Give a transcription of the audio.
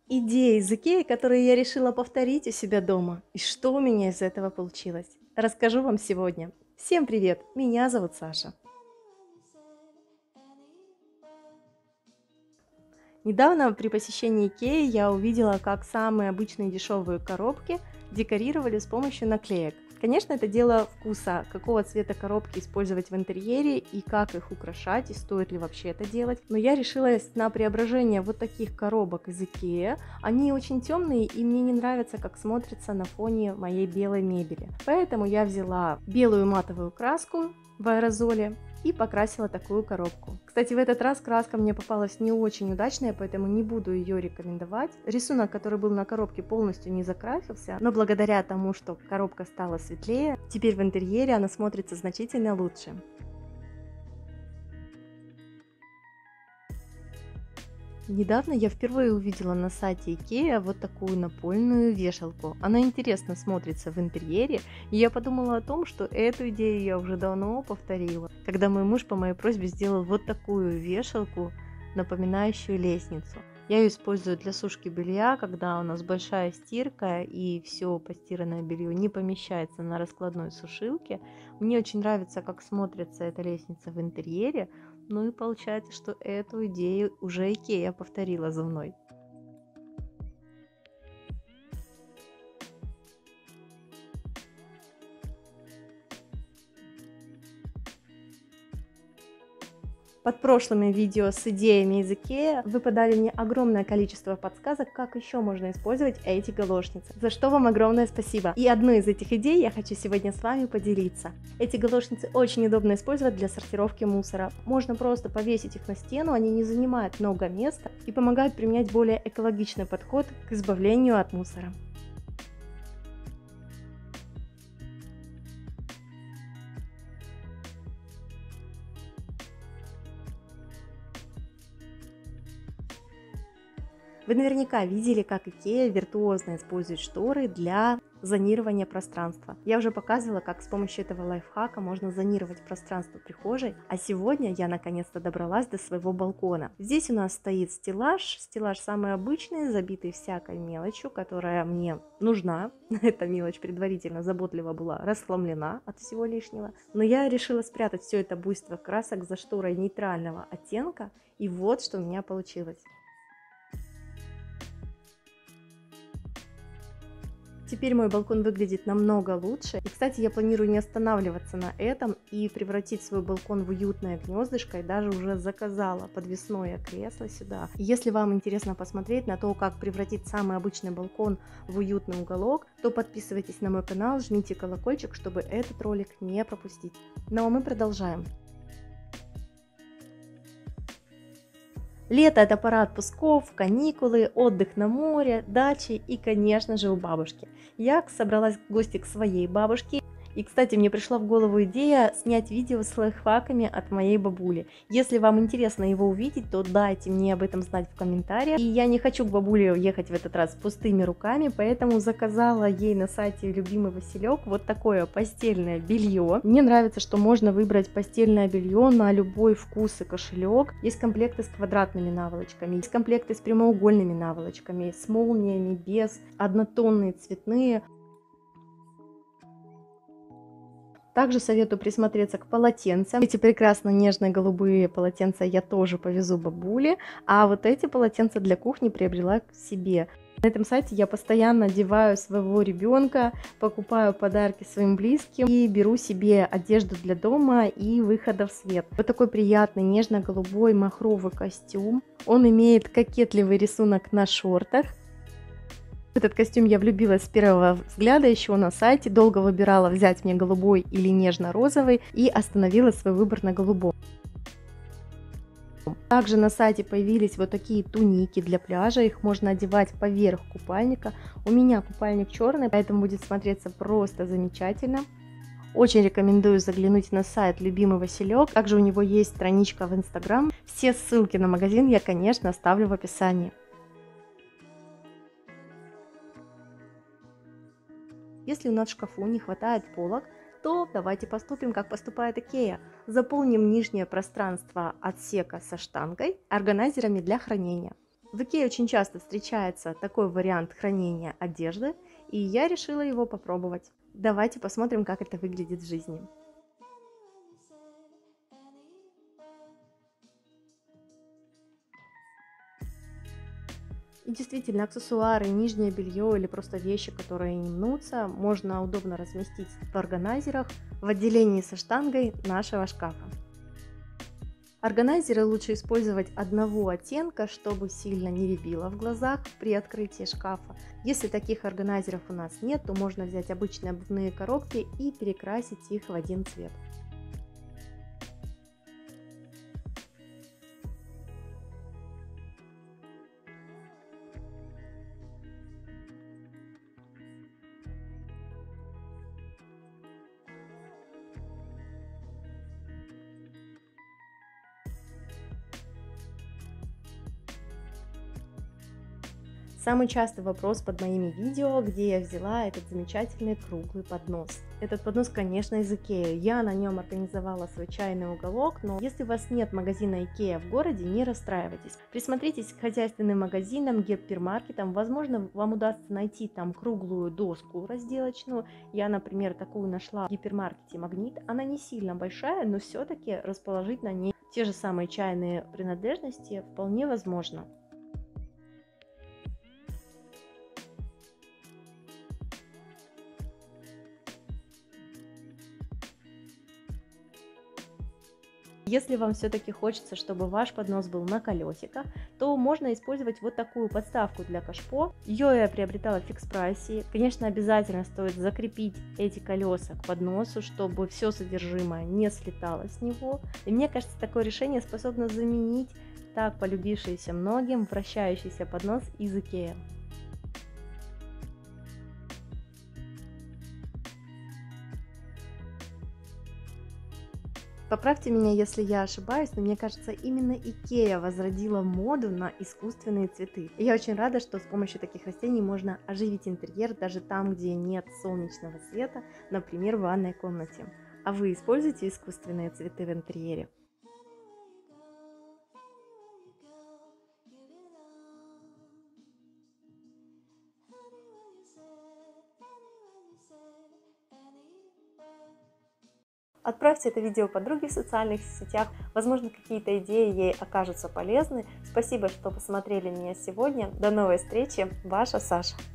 Идеи из Икеи, которые я решила повторить у себя дома. И что у меня из этого получилось? Расскажу вам сегодня. Всем привет! Меня зовут Саша. Недавно при посещении Икеи я увидела, как самые обычные дешевые коробки декорировали с помощью наклеек. Конечно, это дело вкуса, какого цвета коробки использовать в интерьере и как их украшать, и стоит ли вообще это делать. Но я решилась на преображение вот таких коробок из Икеи. Они очень темные, и мне не нравится, как смотрятся на фоне моей белой мебели. Поэтому я взяла белую матовую краску в аэрозоле и покрасила такую коробку. Кстати, в этот раз краска мне попалась не очень удачная, поэтому не буду ее рекомендовать. Рисунок, который был на коробке, полностью не закрасился, но благодаря тому, что коробка стала светлее, теперь в интерьере она смотрится значительно лучше. Недавно я впервые увидела на сайте IKEA вот такую напольную вешалку. Она интересно смотрится в интерьере, и я подумала о том, что эту идею я уже давно повторила, когда мой муж по моей просьбе сделал вот такую вешалку, напоминающую лестницу. Я ее использую для сушки белья, когда у нас большая стирка и все постиранное белье не помещается на раскладной сушилке. Мне очень нравится, как смотрится эта лестница в интерьере. Ну и получается, что эту идею уже Икея повторила за мной. Под прошлыми видео с идеями из Икея вы подали мне огромное количество подсказок, как еще можно использовать эти галошницы, за что вам огромное спасибо. И одну из этих идей я хочу сегодня с вами поделиться. Эти галошницы очень удобно использовать для сортировки мусора. Можно просто повесить их на стену, они не занимают много места и помогают применять более экологичный подход к избавлению от мусора. Вы наверняка видели, как Икея виртуозно использует шторы для зонирования пространства. Я уже показывала, как с помощью этого лайфхака можно зонировать пространство прихожей, а сегодня я наконец-то добралась до своего балкона. Здесь у нас стоит стеллаж самый обычный, забитый всякой мелочью, которая мне нужна. Эта мелочь предварительно заботливо была расхламлена от всего лишнего, но я решила спрятать все это буйство красок за шторой нейтрального оттенка, и вот что у меня получилось. Теперь мой балкон выглядит намного лучше. И, кстати, я планирую не останавливаться на этом и превратить свой балкон в уютное гнездышко. И даже уже заказала подвесное кресло сюда. И если вам интересно посмотреть на то, как превратить самый обычный балкон в уютный уголок, то подписывайтесь на мой канал, жмите колокольчик, чтобы этот ролик не пропустить. Ну а мы продолжаем. Лето – это пора отпусков, каникулы, отдых на море, дачи и, конечно же, у бабушки. Я собралась в гости к своей бабушке. И, кстати, мне пришла в голову идея снять видео с лайфхаками от моей бабули. Если вам интересно его увидеть, то дайте мне об этом знать в комментариях. И я не хочу к бабуле ехать в этот раз пустыми руками, поэтому заказала ей на сайте «Любимый Василек» вот такое постельное белье. Мне нравится, что можно выбрать постельное белье на любой вкус и кошелек. Есть комплекты с квадратными наволочками, есть комплекты с прямоугольными наволочками, с молниями, без, однотонные, цветные. Также советую присмотреться к полотенцам. Эти прекрасно нежные голубые полотенца я тоже повезу бабуле, а вот эти полотенца для кухни приобрела к себе. На этом сайте я постоянно одеваю своего ребенка, покупаю подарки своим близким и беру себе одежду для дома и выхода в свет. Вот такой приятный нежно-голубой махровый костюм. Он имеет кокетливый рисунок на шортах. В этот костюм я влюбилась с первого взгляда еще на сайте, долго выбирала, взять мне голубой или нежно-розовый, и остановила свой выбор на голубом. Также на сайте появились вот такие туники для пляжа, их можно одевать поверх купальника. У меня купальник черный, поэтому будет смотреться просто замечательно. Очень рекомендую заглянуть на сайт «Любимый Василек». Также у него есть страничка в Instagram. Все ссылки на магазин я, конечно, оставлю в описании. Если у нас в шкафу не хватает полок, то давайте поступим, как поступает Икея. Заполним нижнее пространство отсека со штангой органайзерами для хранения. В Икее очень часто встречается такой вариант хранения одежды, и я решила его попробовать. Давайте посмотрим, как это выглядит в жизни. И действительно, аксессуары, нижнее белье или просто вещи, которые не мнутся, можно удобно разместить в органайзерах в отделении со штангой нашего шкафа. Органайзеры лучше использовать одного оттенка, чтобы сильно не рябило в глазах при открытии шкафа. Если таких органайзеров у нас нет, то можно взять обычные обувные коробки и перекрасить их в один цвет. Самый частый вопрос под моими видео, где я взяла этот замечательный круглый поднос. Этот поднос, конечно, из Икеи. Я на нем организовала свой чайный уголок, но если у вас нет магазина Икеа в городе, не расстраивайтесь. Присмотритесь к хозяйственным магазинам, гипермаркетам. Возможно, вам удастся найти там круглую доску разделочную. Я, например, такую нашла в гипермаркете Магнит. Она не сильно большая, но все-таки расположить на ней те же самые чайные принадлежности вполне возможно. Если вам все-таки хочется, чтобы ваш поднос был на колесиках, то можно использовать вот такую подставку для кашпо. Ее я приобретала в фикс прайсе. Конечно, обязательно стоит закрепить эти колеса к подносу, чтобы все содержимое не слетало с него. И мне кажется, такое решение способно заменить так полюбившийся многим вращающийся поднос из Икеа. Поправьте меня, если я ошибаюсь, но мне кажется, именно Икеа возродила моду на искусственные цветы. И я очень рада, что с помощью таких растений можно оживить интерьер даже там, где нет солнечного света, например, в ванной комнате. А вы используете искусственные цветы в интерьере? Отправьте это видео подруге в социальных сетях. Возможно, какие-то идеи ей окажутся полезны. Спасибо, что посмотрели меня сегодня. До новой встречи. Ваша Саша.